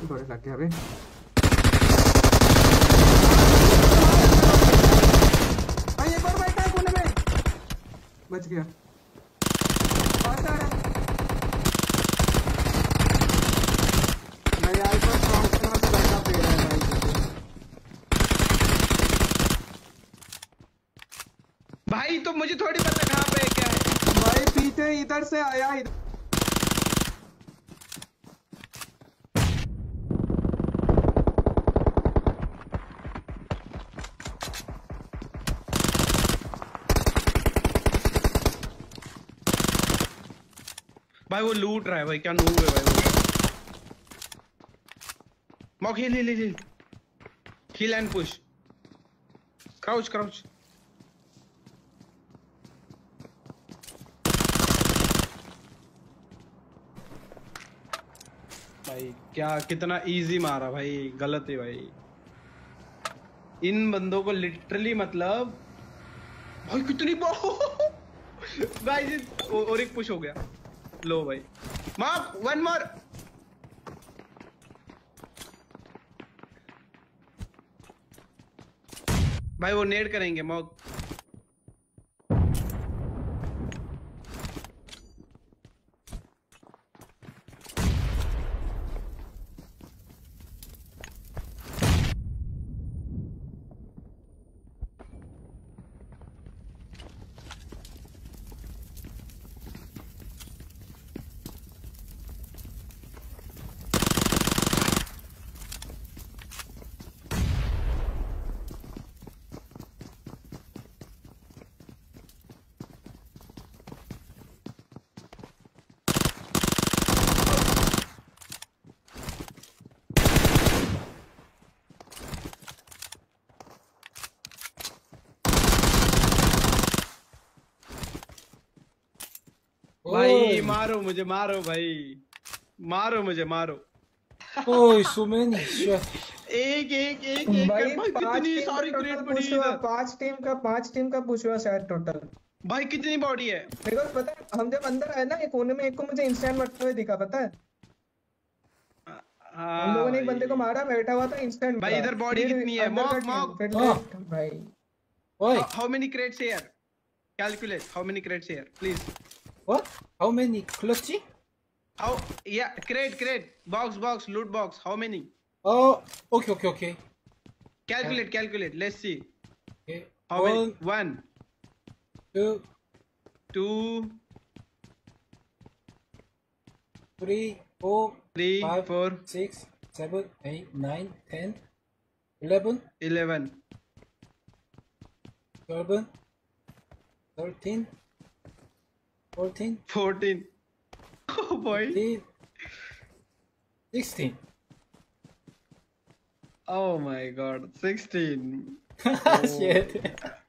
थोड़े लगे अभी। भाई एक और बैठा है कोने में, बच गया। पास आ रहा है भाई, आईफोन फंक्शन में तो बैठा पे रहा है भाई। तो मुझे थोड़ी पता कहाँ पे है क्या है भाई। पीछे इधर से आया इधर। भाई। वो लूट रहा है भाई, क्या नूब है भाई वो। Mock heal heal heal heal and push, crouch crouch. भाई क्या कितना इजी मारा भाई, गलत है भाई। इन बंदों को लिटरली मतलब भाई कितनी भाई और एक पुश हो गया। लो भाई, मार्क वन मोर। भाई वो नेड करेंगे मॉक। भाई मारो मुझे, मारो भाई, मारो मुझे, मारो। ओह so many shit। एक एक एक एक भाई कर भाई, कितनी सारी टोटल क्रेट पड़ी पुश हुआ, इधर। पांच टीम का पुश हुआ शायद टोटल। भाई कितनी बॉडी है। मेरे को पता है, हम जब अंदर आए ना एक कोने में, एक को मुझे इंस्टेंट मरते हुए दिखा, पता है। हम हाँ लोगों ने एक बंदे को भाई। मारा, बैठा हुआ था, इंस्टेंट भाई मरा। इधर बॉडी फिर कितनी है। अंदर का मॉक मॉक। फिर लेफ्ट भाई। Why? How many crates here, calculate how many crates here please. What? How many clutchy? How या crate box loot box, how many? Oh, okay. Calculate, let's see. Okay. How many? 1 2 2 3 4 3 5 4 6 7 8 9 10 11 11 12 13 14 14 oh boy 15 16 oh my god 16 Shit